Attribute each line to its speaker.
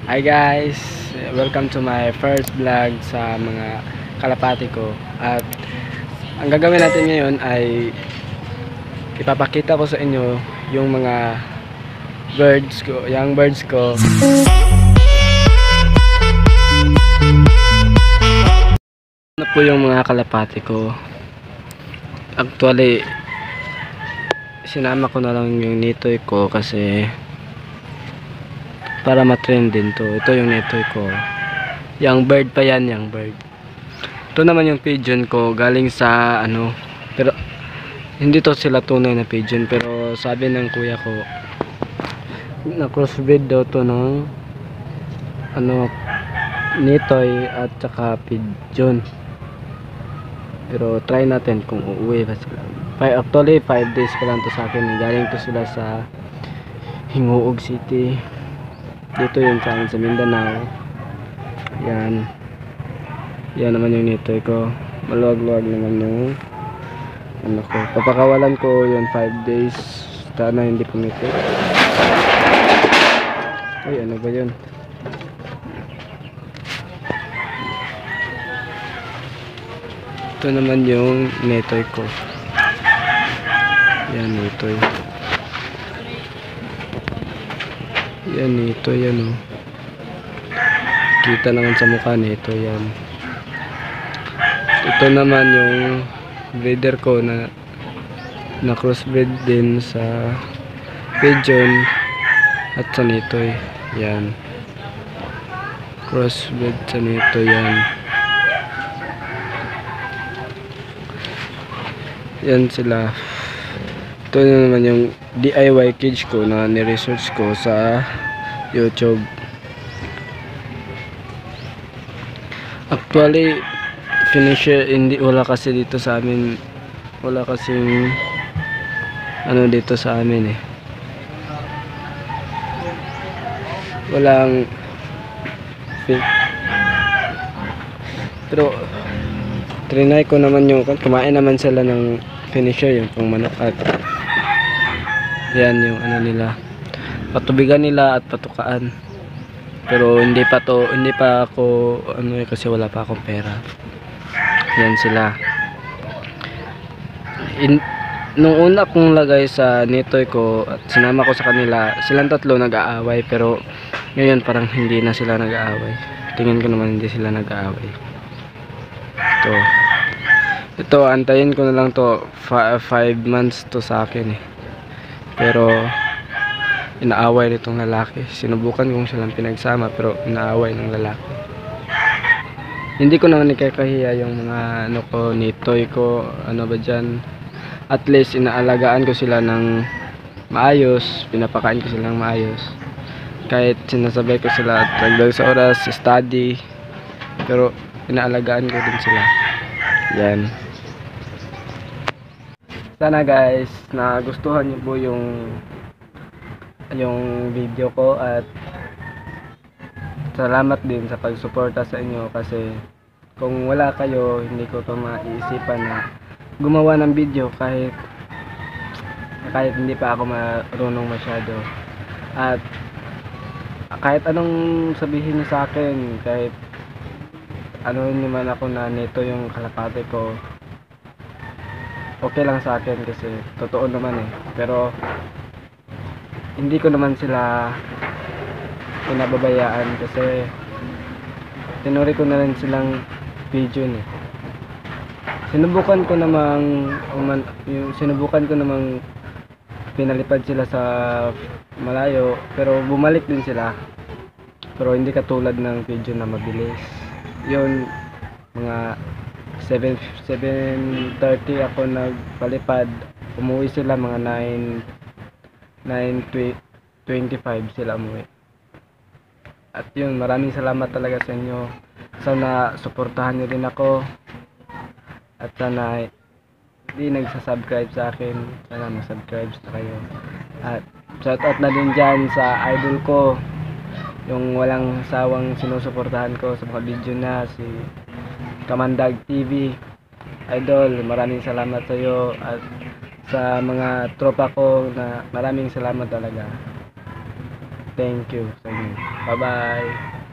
Speaker 1: Hi guys! Welcome to my first vlog sa mga kalapati ko. At ang gagawin natin ngayon ay ipapakita ko sa inyo yung mga young birds ko. Ano po yung mga kalapati ko? Actually, sinama ko na lang yung nitoy ko kasi para matrend din to. Ito yung netoy ko. Young bird pa yan, young bird. Ito naman yung pigeon ko, galing sa pero hindi to sila tunay na pigeon, pero sabi ng kuya ko na crossbreed daw to ng netoy at saka pigeon. Pero try natin kung uuwi ba sila. Actually 5 days pa lang to sa akin. Galing to sila sa Hingoog City. Dito yun sa amin sa Mindanao. Yan. Yan naman yung nitoy ko. Maluwag-luwag naman yung ko. Papakawalan ko yun 5 days. Sana hindi pumitik. Uy, ano ba yun? Ito naman yung nitoy ko. Yan, nitoy. Yan, ito yan oh. Kita naman sa mukha nito yan. Ito naman yung breeder ko na crossbreed din sa pigeon at sa nitoy. Yan. Crossbreed sa nitoy yan. Yan sila. Ito naman yung DIY cage ko na ni-research ko sa YouTube. Actually, finisher wala kasi dito sa amin. Wala kasing dito sa amin eh. Walang pero trinay ko naman yung kumain naman sila ng finisher, yung pang manok at yan yung nila, patubigan nila at patukaan. Pero hindi pa ako kasi wala pa akong pera. Yan sila. Nung una kong lagay sa nitoy ko at sinama ko sa kanila, silang tatlo nag-aaway, pero ngayon parang hindi na sila nag-aaway. Tingin ko naman hindi sila nag-aaway. Ito antayin ko na lang to. 5 months to sa akin eh. Pero inaaway nitong lalaki. Sinubukan kong silang pinagsama pero inaaway ng lalaki. Hindi ko naman ikakahiya yung mga nitoy ko, ba dyan. At least inaalagaan ko sila ng maayos, pinapakain ko sila ng maayos. Kahit sinasabay ko sila at dagdag sa oras, study, pero inaalagaan ko din sila. Yan. Sana guys, nagustuhan niyo po yung video ko at salamat din sa pagsuporta sa inyo, kasi kung wala kayo hindi ko to maiisipan na gumawa ng video kahit hindi pa ako marunong masyado. At kahit anong sabihin niyo sa akin, kahit naman ako na nito yung kalapate ko, okay lang sa akin kasi totoo naman eh. Pero hindi ko naman sila pinababayaan kasi tinuri ko na rin silang pigeon eh. Sinubukan ko namang pinalipad sila sa malayo, pero bumalik din sila. Pero hindi katulad ng pigeon na mabilis. Yun, mga 7:30 ako nagpalipad, umuwi sila mga 9:25 sila umuwi. At yun, maraming salamat talaga sa inyo. Sana suportahan nyo din ako, at sana hindi nagsasubscribe sa akin, sana mag-subscribe na kayo. At shoutout na din dyan sa idol ko, yung walang sawang sinusuportahan ko sa mga video na, si Kamandag TV. Idol, maraming salamat sa iyo, at sa mga tropa ko na maraming salamat talaga. Thank you sa inyo. Bye-bye.